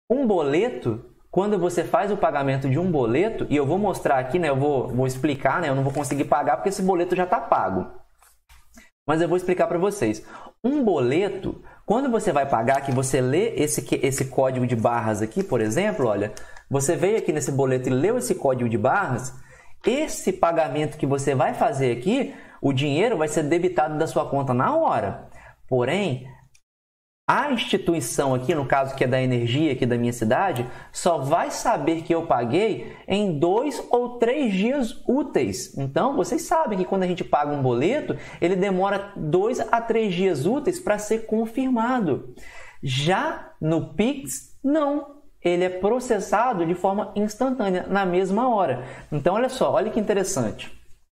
Um boleto, quando você faz o pagamento de um boleto, e eu vou mostrar aqui, né, eu vou explicar, né, eu não vou conseguir pagar porque esse boleto já está pago. Mas eu vou explicar para vocês. Um boleto, quando você vai pagar, que você lê esse código de barras aqui, por exemplo, olha, você veio aqui nesse boleto e leu esse código de barras, esse pagamento que você vai fazer aqui, o dinheiro vai ser debitado da sua conta na hora. Porém, a instituição aqui, no caso que é da energia aqui da minha cidade, só vai saber que eu paguei em 2 ou 3 dias úteis. Então, vocês sabem que quando a gente paga um boleto, ele demora 2 a 3 dias úteis para ser confirmado. Já no Pix, não. Ele é processado de forma instantânea, na mesma hora. Então, olha só, olha que interessante.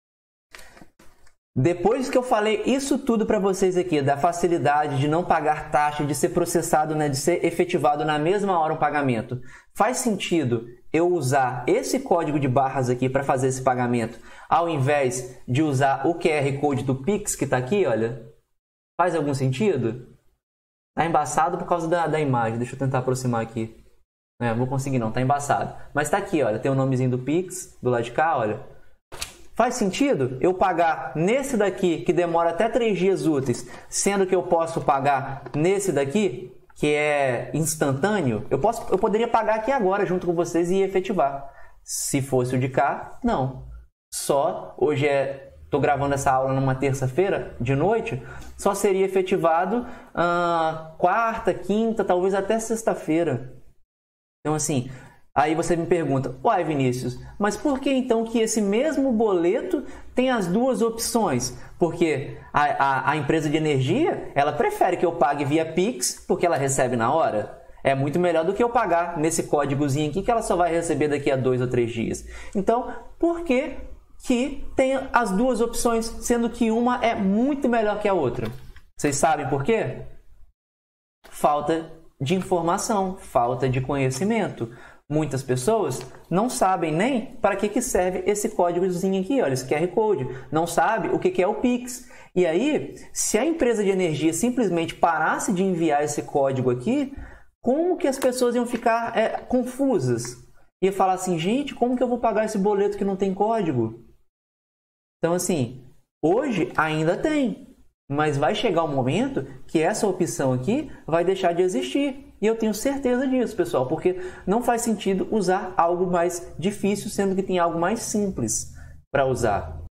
Depois que eu falei isso tudo para vocês aqui, da facilidade de não pagar taxa, de ser processado, né, de ser efetivado na mesma hora o pagamento, faz sentido eu usar esse código de barras aqui para fazer esse pagamento, ao invés de usar o QR Code do Pix que está aqui, olha? Faz algum sentido? Está embaçado por causa da imagem, deixa eu tentar aproximar aqui. Não vou conseguir não, está embaçado. Mas está aqui, olha, tem o nomezinho do Pix do lado de cá, olha. Faz sentido eu pagar nesse daqui, que demora até 3 dias úteis, sendo que eu posso pagar nesse daqui, que é instantâneo? Eu poderia pagar aqui agora junto com vocês e efetivar. Se fosse o de cá, não. Só, hoje estou gravando essa aula numa terça-feira de noite, só seria efetivado quarta, quinta, talvez até sexta-feira. Então, assim, aí você me pergunta, uai Vinícius, mas por que então que esse mesmo boleto tem as duas opções? Porque a empresa de energia, ela prefere que eu pague via Pix, porque ela recebe na hora. É muito melhor do que eu pagar nesse códigozinho aqui, que ela só vai receber daqui a 2 ou 3 dias. Então, por que tem as duas opções, sendo que uma é muito melhor que a outra? Vocês sabem por quê? Falta de informação, falta de conhecimento. Muitas pessoas não sabem nem para que serve esse códigozinho aqui, olha, esse QR Code. Não sabe o que é o Pix. E aí, se a empresa de energia simplesmente parasse de enviar esse código aqui, como que as pessoas iam ficar confusas? Ia falar assim, gente, como que eu vou pagar esse boleto que não tem código? Então, assim, hoje ainda tem. Mas vai chegar um momento que essa opção aqui vai deixar de existir. E eu tenho certeza disso, pessoal, porque não faz sentido usar algo mais difícil, sendo que tem algo mais simples para usar.